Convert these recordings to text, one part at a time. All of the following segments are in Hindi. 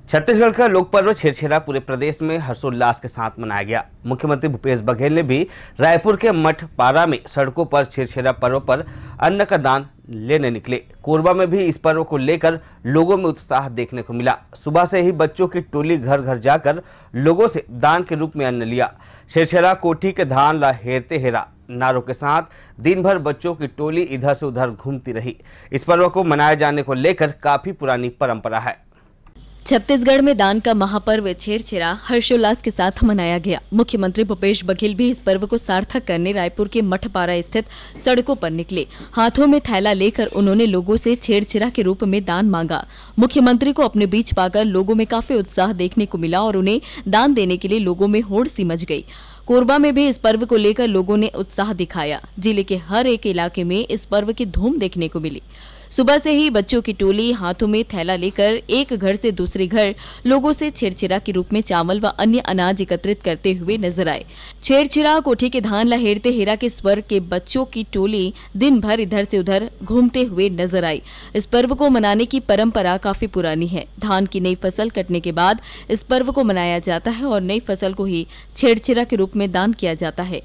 छत्तीसगढ़ का लोक पर्व छेरछेरा पूरे प्रदेश में हर्षोल्लास के साथ मनाया गया। मुख्यमंत्री भूपेश बघेल ने भी रायपुर के मठ पारा में सड़कों पर छेरछेरा पर्व पर अन्न का दान लेने निकले। कोरबा में भी इस पर्व को लेकर लोगों में उत्साह देखने को मिला। सुबह से ही बच्चों की टोली घर घर जाकर लोगों से दान के रूप में अन्न लिया। छेरछेरा कोठी के धान ला हेरते हेरा नारों के साथ दिन भर बच्चों की टोली इधर से उधर घूमती रही। इस पर्व को मनाए जाने को लेकर काफी पुरानी परंपरा है। छत्तीसगढ़ में दान का महापर्व छेरछेरा हर्षोल्लास के साथ मनाया गया। मुख्यमंत्री भूपेश बघेल भी इस पर्व को सार्थक करने रायपुर के मठपारा स्थित सड़कों पर निकले। हाथों में थैला लेकर उन्होंने लोगों से छेरछेरा के रूप में दान मांगा। मुख्यमंत्री को अपने बीच पाकर लोगों में काफी उत्साह देखने को मिला और उन्हें दान देने के लिए लोगों में होड़ सी मच गई। कोरबा में भी इस पर्व को लेकर लोगों ने उत्साह दिखाया। जिले के हर एक इलाके में इस पर्व की धूम देखने को मिली। सुबह से ही बच्चों की टोली हाथों में थैला लेकर एक घर से दूसरे घर लोगों से छेरछेरा के रूप में चावल व अन्य अनाज एकत्रित करते हुए नजर आए। छेरछेरा कोठी के धान लहेरते हेरा के स्वर के बच्चों की टोली दिन भर इधर से उधर घूमते हुए नजर आई। इस पर्व को मनाने की परंपरा काफी पुरानी है। धान की नई फसल कटने के बाद इस पर्व को मनाया जाता है और नई फसल को ही छेरछेरा के रूप में दान किया जाता है।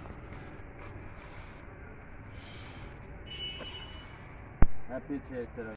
Happy Chhatrapati.